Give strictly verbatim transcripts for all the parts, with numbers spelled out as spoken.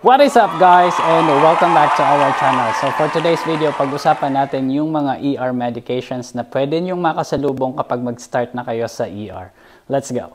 What is up guys, and welcome back to our channel. So for today's video, pag-usapan natin yung mga E R medications na pwede nyong makasalubong kapag mag-start na kayo sa E R. Let's go!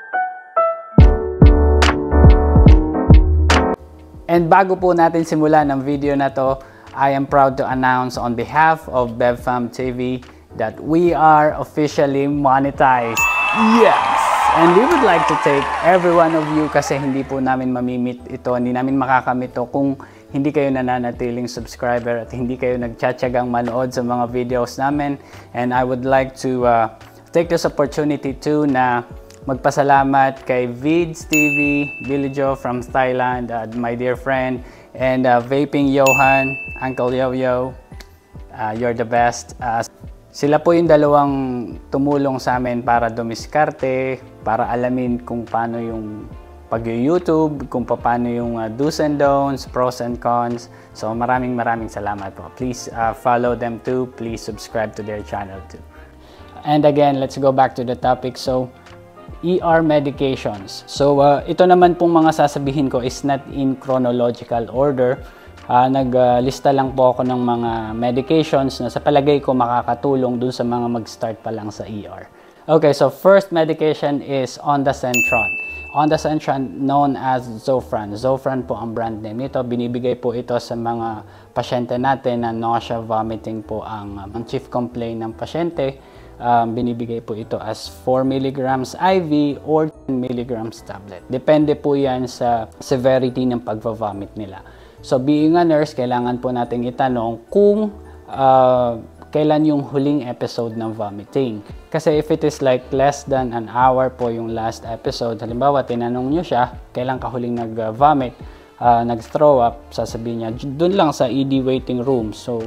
And bago po natin simulan ang video na to, I am proud to announce on behalf of BevFam T V that we are officially monetized. Yes! And we would like to take every one of you kasi hindi po namin mamimit ito, hindi namin makakamit ito kung hindi kayo nananatiling subscriber at hindi kayo nagtsatsagang manood sa mga videos namin. And I would like to uh, take this opportunity too na magpasalamat kay Vids T V, Billy Joe from Thailand, uh, my dear friend, and uh, Vaping Johan, Uncle Yo-Yo, uh, you're the best. Uh, Sila po yung dalawang tumulong sa amin para dumiskarte, para alamin kung paano yung pag-YouTube, kung paano yung uh, do's and don'ts, pros and cons. So maraming maraming salamat po. Please uh, follow them too. Please subscribe to their channel too. And again, let's go back to the topic. So, E R medications. So, uh, ito naman pong mga sasabihin ko is not in chronological order. Uh, Naglista uh, lang po ako ng mga medications na sa palagay ko makakatulong dun sa mga mag-start pa lang sa E R. Okay, so first medication is Ondansetron. Ondansetron known as Zofran. Zofran po ang brand name nito. Binibigay po ito sa mga pasyente natin na nausea, vomiting po ang, um, ang chief complaint ng pasyente. Um, binibigay po ito as four milligrams I V or ten milligrams tablet. Depende po yan sa severity ng pagva-vomit nila. So being a nurse, kailangan po nating itanong kung uh, kailan yung huling episode ng vomiting. Kasi if it is like less than an hour po yung last episode, halimbawa tinanong nyo siya, kailan ka huling nag-vomit, uh, nag-throw up, sasabihin niya, dun lang sa E D waiting room. So,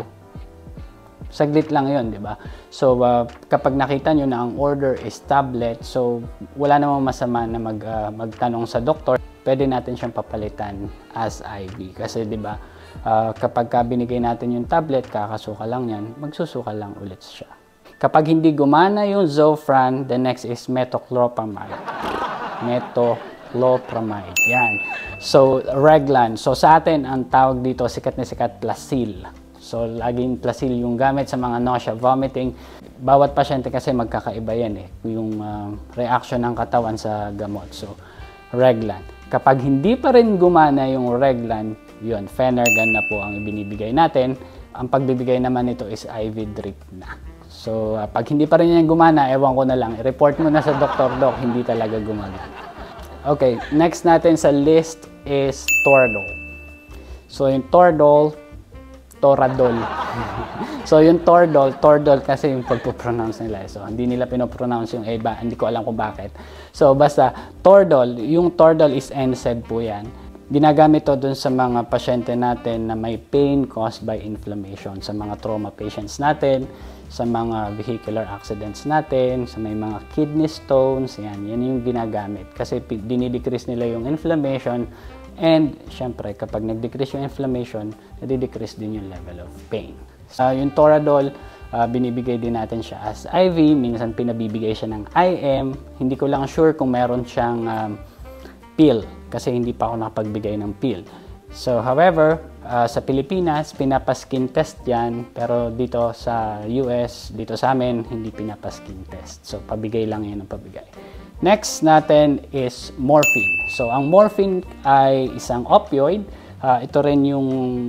saglit lang yun, di ba? So, uh, kapag nakita nyo na ang order is tablet, so wala namang masama na mag, uh, magtanong sa doktor, pwede natin siyang papalitan as I V. Kasi di ba, uh, kapag ka binigay natin yung tablet, kakasuka lang yan, magsusuka lang ulit siya. Kapag hindi gumana yung Zofran, the next is metoclopramide. Metoclopramide. Yan. So, Reglan. So, sa atin, ang tawag dito, sikat na sikat, Plasil. So, laging Plasil yung gamit sa mga nausea, vomiting. Bawat pasyente kasi magkakaiba yan eh, yung uh, reaction ng katawan sa gamot. So, Reglan. Kapag hindi pa rin gumana yung Reglan, yun, Phenergan na po ang ibinibigay natin. Ang pagbibigay naman nito is I V drip na. So, uh, pag hindi pa rin yan gumana, ewan ko na lang, report mo na sa doktor, Doc, hindi talaga gumagana. Okay, next natin sa list is Toradol. So, yung Toradol, Toradol. So, yung Toradol, Toradol kasi yung pagpo-pronounce nila. So, hindi nila pinopronounce yung iba. Hindi ko alam kung bakit. So, basta, Toradol, yung Toradol is N SAID po yan. Ginagamit to dun sa mga pasyente natin na may pain caused by inflammation. Sa mga trauma patients natin, sa mga vehicular accidents natin, sa may mga kidney stones, yan. Yan yung ginagamit. Kasi dinidecrease nila yung inflammation. And, syempre, kapag nag-decrease yung inflammation, nadi-decrease din yung level of pain. Uh, yung Toradol, uh, binibigay din natin siya as I V. Minsan pinabibigay siya ng I M. Hindi ko lang sure kung meron siyang um, pill kasi hindi pa ako nakapagbigay ng pill. So, however, uh, sa Pilipinas, pinapa-skin test yan. Pero dito sa U S, dito sa amin, hindi pinapa-skin test. So, pabigay lang yan ang pabigay. Next natin is morphine. So, ang morphine ay isang opioid. Uh, ito rin yung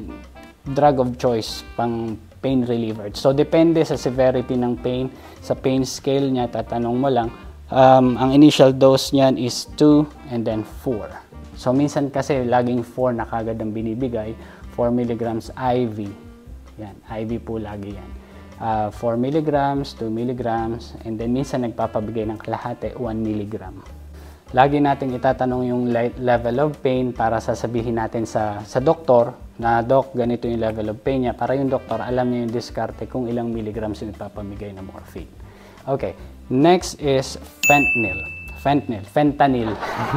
drug of choice pang pain reliever. So, depende sa severity ng pain. Sa pain scale niya, tatanong mo lang. Um, ang initial dose niyan is two and then four. So, minsan kasi laging four na kagad ang binibigay. four milligrams I V. Yan, I V po lagi yan. Uh, four milligrams, two milligrams, and then minsan nagpapabigay ng kalahati, one milligram. Lagi nating itatanong yung level of pain para sasabihin natin sa, sa doktor na, Doc, ganito yung level of pain niya, para yung doktor alam niya yung diskarte kung ilang milligrams yung ipapamigay ng morphine. Okay, next is fentanyl. Fentanyl, fentanyl.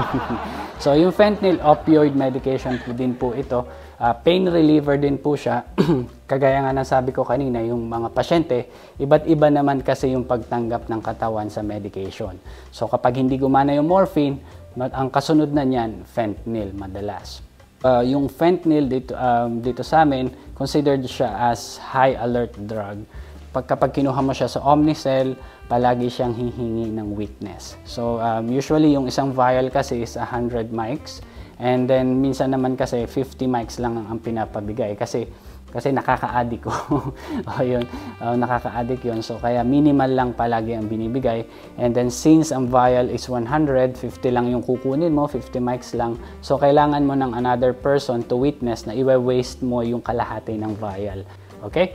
So, yung fentanyl, opioid medication po din po ito. Uh, pain reliever din po siya. Kagaya nga ng sabi ko kanina, yung mga pasyente, iba't iba naman kasi yung pagtanggap ng katawan sa medication. So kapag hindi gumana yung morphine, ang kasunod na niyan, fentanyl madalas. Uh, yung fentanyl dito, um, dito sa amin, considered siya as high alert drug. Pag, kapag kinuha mo siya sa Omnicell, palagi siyang hihingi ng witness. So um, usually yung isang vial kasi is one hundred mics, and then minsan naman kasi fifty mics lang ang pinapabigay kasi kasi nakaka-addict ko. O yun, uh, nakaka-addict yun. So kaya minimal lang palagi ang binibigay. And then since ang vial is one hundred, fifty lang yung kukunin mo, fifty mics lang. So kailangan mo ng another person to witness na i-waste mo yung kalahati ng vial. Okay?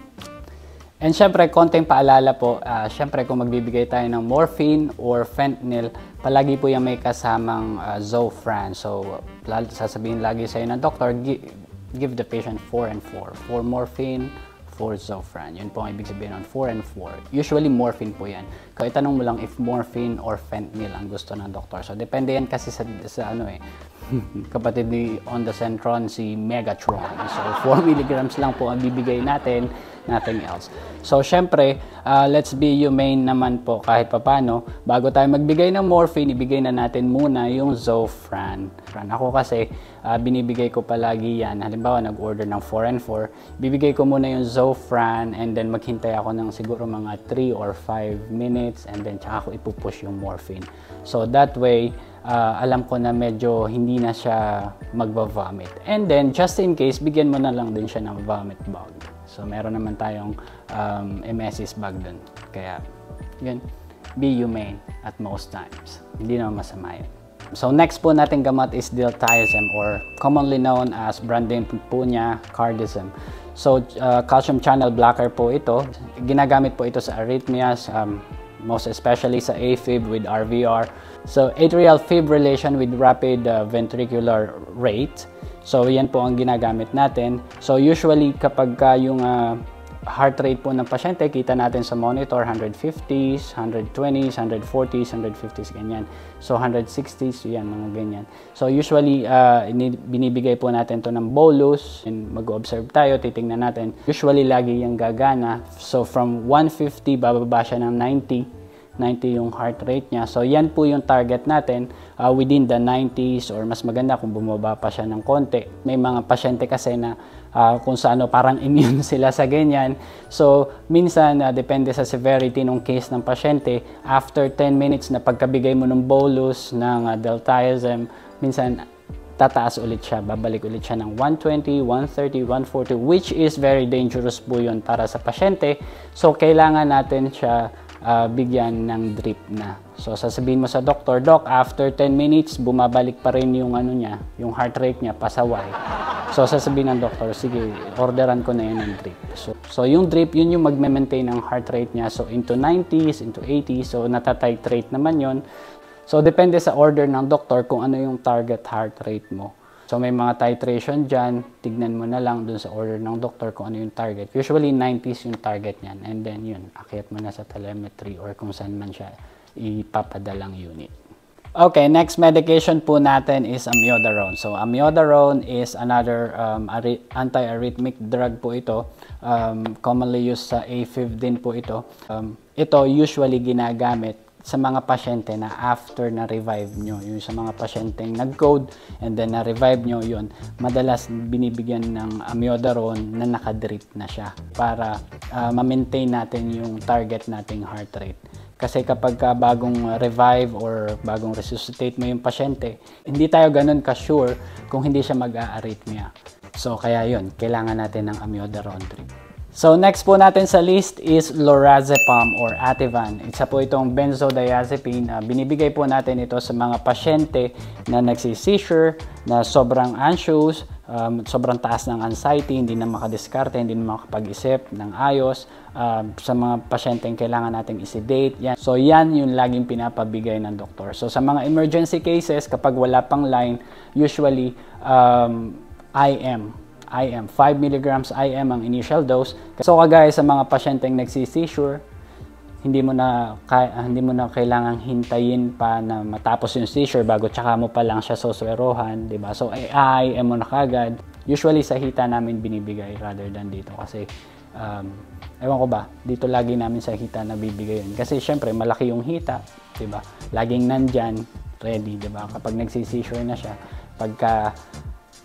And syempre, konting paalala po, uh, syempre kung magbibigay tayo ng morphine or fentanyl, palagi po yung may kasamang uh, Zofran. So sasabihin lagi sa'yo ng doktor, give the patient four and four. four morphine, four Zofran. Yun po ang ibig sabihin ng four and four. Usually morphine po yan. Kaya itanong mo lang if morphine or fentanyl ang gusto ng doktor. So depende yan kasi sa, sa ano eh, kapatid ni On The Centron, si Megatron. So four milligrams lang po ang bibigay natin, nothing else. So syempre, uh, let's be humane naman po kahit papano. Bago tayo magbigay ng morphine, ibigay na natin muna yung Zofran. Ako kasi, uh, binibigay ko palagi yan. Halimbawa, nag-order ng four and four, bibigay ko muna yung Zofran and then maghintay ako ng siguro mga three or five minutes and then tsaka ko ipupush yung morphine. So that way, uh, alam ko na medyo hindi na siya magva-vomit. And then, just in case, bigyan mo na lang din siya ng vomit bag. So, meron naman tayong um, emesis bag dun. Kaya, yun, be humane at most times. Hindi naman masama yun. So, next po natin gamot is diltiazem or commonly known as brand name po niya, Cardizem. So, uh, calcium channel blocker po ito. Ginagamit po ito sa arrhythmias, um, most especially sa AFib with R V R. So, atrial fibrillation with rapid uh, ventricular rate. So, yan po ang ginagamit natin. So, usually kapag ka yung uh, heart rate po ng pasyente, kita natin sa monitor, one fifties, one twenties, one forties, one fifties, ganyan. So, one sixties, yan, mga ganyan. So, usually, uh, binibigay po natin to ng bolus. Mag-observe tayo, titingnan natin. Usually, lagi yung gagana. So, from one fifty, bababa siya ng ninety. ninety yung heart rate niya. So, yan po yung target natin uh, within the nineties or mas maganda kung bumaba pa siya ng konti. May mga pasyente kasi na uh, kung sa ano, parang immune sila sa ganyan. So, minsan, uh, depende sa severity ng case ng pasyente, after ten minutes na pagkabigay mo ng bolus ng uh, diltiazem, minsan, tataas ulit siya, babalik ulit siya ng one twenty, one thirty, one forty, which is very dangerous po yun para sa pasyente. So, kailangan natin siya Uh, bigyan ng drip na. So, sasabihin mo sa doktor, Doc, after ten minutes, bumabalik pa rin yung ano niya, yung heart rate niya, pasaway. So, sasabihin ng doktor, sige, orderan ko na yun ng drip. So, so yung drip, yun yung magme-maintain ng heart rate niya. So, into nineties, into eighties, so natatitrate naman yun. So, depende sa order ng doktor kung ano yung target heart rate mo. So, may mga titration dyan, tignan mo na lang dun sa order ng doktor kung ano yung target. Usually, nineties yung target niyan. And then, yun, akyat mo na sa telemetry or kung saan man siya ipapadalang unit. Okay, next medication po natin is amiodarone. So, amiodarone is another um, anti-arrhythmic drug po ito. Um, commonly used sa AFib din po ito. Um, ito usually ginagamit sa mga pasyente na after na-revive nyo, yung sa mga pasyenteng nag-code and then na-revive nyo, yun, madalas binibigyan ng amiodarone na nakadrip na siya para uh, ma-maintain natin yung target nating heart rate. Kasi kapag ka bagong revive or bagong resuscitate mo yung pasyente, hindi tayo ganun ka-sure kung hindi siya mag-a-arrhythmia. So kaya yun, kailangan natin ng amiodarone drip. So next po natin sa list is lorazepam or Ativan. Isa po itong benzodiazepine. Uh, binibigay po natin ito sa mga pasyente na nagsi-seizure, na sobrang anxious, um, sobrang taas ng anxiety, hindi na makadiskarte, hindi na makapag-isip ng ayos. Uh, sa mga pasyenteng kailangan nating i-sedate. Yan. So yan yung laging pinapabigay ng doktor. So sa mga emergency cases, kapag wala pang line, usually um, I M. I M. five milligrams I M ang initial dose. So kagaya sa mga pasyenteng nagsi-seizure, hindi mo na hindi mo na kailangang hintayin pa na matapos yung seizure bago tsaka mo pa lang siya suswerohan, di ba? So I M mo na kagad. Usually sa hita namin binibigay rather than dito kasi um, ewan ko ba, dito lagi namin sa hita nabibigay yun. Kasi syempre malaki yung hita, di ba? Laging nandyan, ready, di ba? Kapag nagsi-seizure na siya, pagka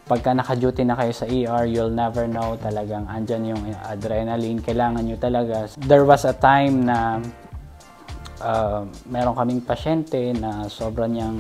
pagka naka-duty na kayo sa E R, you'll never know, talagang andyan yung adrenaline, kailangan nyo talaga. There was a time na uh, meron kaming pasyente na sobrang niyang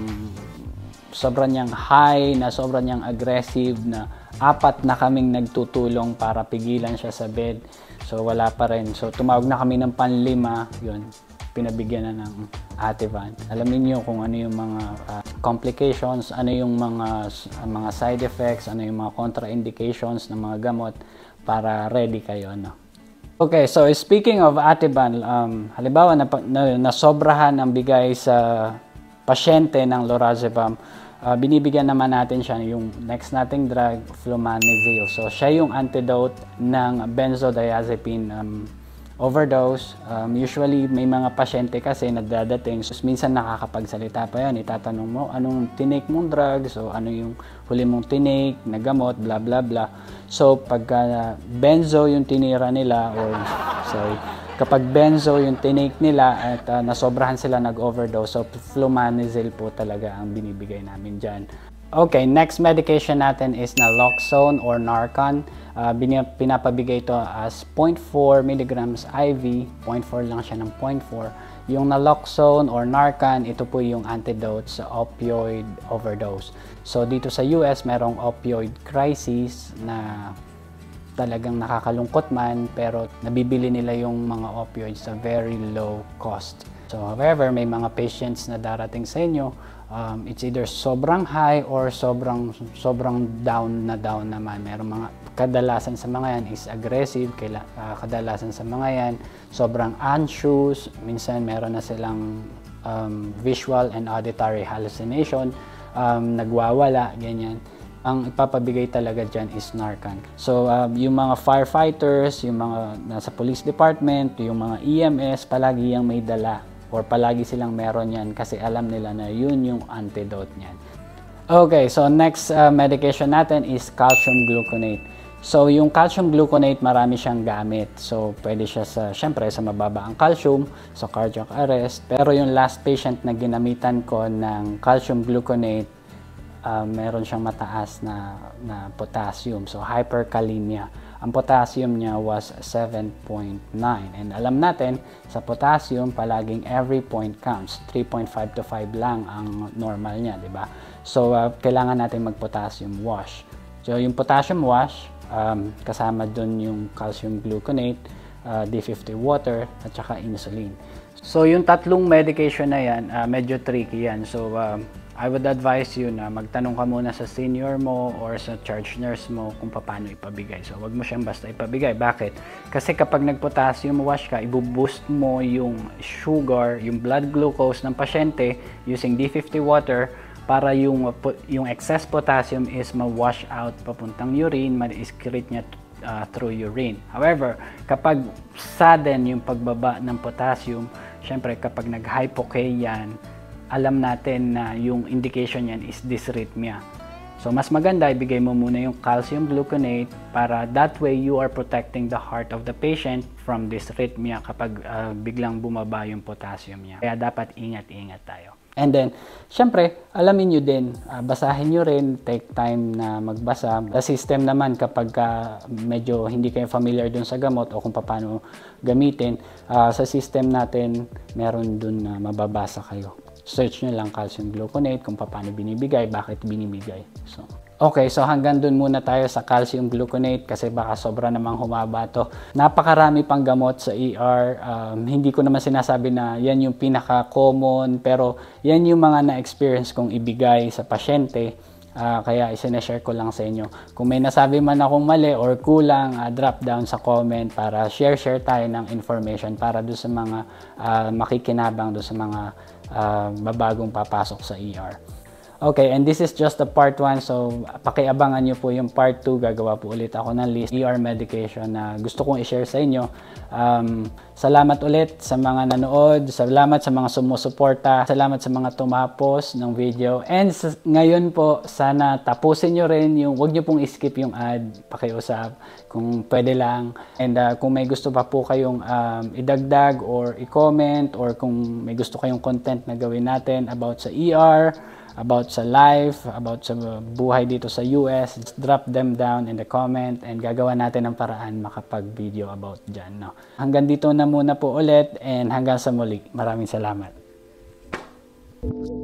sobrang niyang high, na sobrang niyang aggressive, na apat na kaming nagtutulong para pigilan siya sa bed. So wala pa rin. So tumawag na kami ng panlima, yun, pinabigyan na ng Ativan. Alamin niyo kung ano yung mga uh, complications, ano yung mga uh, mga side effects, ano yung mga contraindications ng mga gamot para ready kayo, no? Okay, so speaking of Ativan, um, halimbawa na, na, nasobrahan ang bigay sa pasyente ng lorazepam, uh, binibigyan naman natin siya yung next nating drug, flumazenil. So siya yung antidote ng benzodiazepine um, overdose. Um, usually may mga pasyente kasi nagdadating, so minsan nakakapagsalita pa yan, itatanong mo anong tinake mong drug, so ano yung huli mong tinake na gamot, bla bla bla. So pagka uh, benzo yung tinira nila, or sorry, kapag benzo yung tinake nila at uh, nasobrahan sila nag-overdose, so flumazenil po talaga ang binibigay namin dyan. Okay, next medication natin is naloxone or Narcan. Uh, pinapabigay ito as zero point four milligrams I V, zero point four lang siya ng zero point four. Yung naloxone or Narcan, ito po yung antidote sa opioid overdose. So dito sa U S, merong opioid crisis na talagang nakakalungkot man, pero nabibili nila yung mga opioids sa very low cost. So however, may mga patients na darating sa inyo, um, it's either sobrang high or sobrang sobrang down na down naman. Merong mga kadalasan sa mga yan is aggressive, kaila, uh, kadalasan sa mga yan sobrang anxious, minsan meron na silang um, visual and auditory hallucination, um, nagwawala, ganyan. Ang ipapabigay talaga dyan is Narcan. So um, yung mga firefighters, yung mga nasa police department, yung mga E M S, palagi yung may dala or palagi silang meron yan kasi alam nila na yun yung antidote niyan. Okay, so next uh, medication natin is calcium gluconate. So yung calcium gluconate, marami siyang gamit. So pwede siya sa, syempre sa mababa ang calcium, sa cardiac arrest. Pero yung last patient na ginamitan ko ng calcium gluconate, uh, meron siyang mataas na, na potassium. So hyperkalemia. Ang potassium niya was seven point nine. And alam natin, sa potassium, palaging every point counts. three point five to five lang ang normal niya, di ba? So, uh, kailangan natin mag-potassium wash. So, yung potassium wash, um, kasama dun yung calcium gluconate, uh, D fifty water, at saka insulin. So, yung tatlong medication na yan, uh, medyo tricky yan. So, um, I would advise you na magtanong ka muna sa senior mo or sa charge nurse mo kung paano ipabigay. So, wag mo siyang basta ipabigay. Bakit? Kasi kapag nag-potassium wash ka, ibuboost mo yung sugar, yung blood glucose ng pasyente using D fifty water para yung, yung excess potassium is ma-wash out papuntang urine, ma-excrete niya uh, through urine. However, kapag sudden yung pagbaba ng potassium, syempre kapag nag-hypoK yan, alam natin na yung indication yan is dysrhythmia. So, mas maganda, ibigay mo muna yung calcium gluconate para that way you are protecting the heart of the patient from dysrhythmia kapag uh, biglang bumaba yung potassium niya. Kaya dapat ingat-ingat tayo. And then, syempre, alamin nyo din, uh, basahin nyo rin, take time na magbasa. Sa system naman, kapag uh, medyo hindi kayo familiar dun sa gamot o kung paano gamitin, uh, sa system natin, meron dun na mababasa kayo. Search nyo lang calcium gluconate kung paano binibigay, bakit binibigay. So, okay, so hanggang dun muna tayo sa calcium gluconate kasi baka sobra namang humaba to. Napakarami pang gamot sa E R. Um, hindi ko naman sinasabi na yan yung pinaka-common, pero yan yung mga na-experience kong ibigay sa pasyente. Uh, kaya isinashare ko lang sa inyo. Kung may nasabi man akong mali or kulang, uh, drop down sa comment para share-share tayo ng information para doon sa mga uh, makikinabang, doon sa mga uh, babagong papasok sa E R. Okay, and this is just the part one. So, pakiabangan nyo po yung part two. Gagawa po ulit ako ng list E R medication na gusto kong i-share sa inyo. Um, salamat ulit sa mga nanood. Salamat sa mga sumusuporta. Salamat sa mga tumapos ng video. And sa, ngayon po, sana tapusin nyo rin yung, wag nyo pong i-skip yung ad. Pakiusap kung pwede lang. And uh, kung may gusto pa po kayong um, idagdag or i-comment or kung may gusto kayong content na gawin natin about sa E R, about sa life, about sa buhay dito sa U S, just drop them down in the comment and gagawa natin ng paraan makapag-video about dyan. No? Hanggang dito na muna po ulit and hanggang sa muli. Maraming salamat.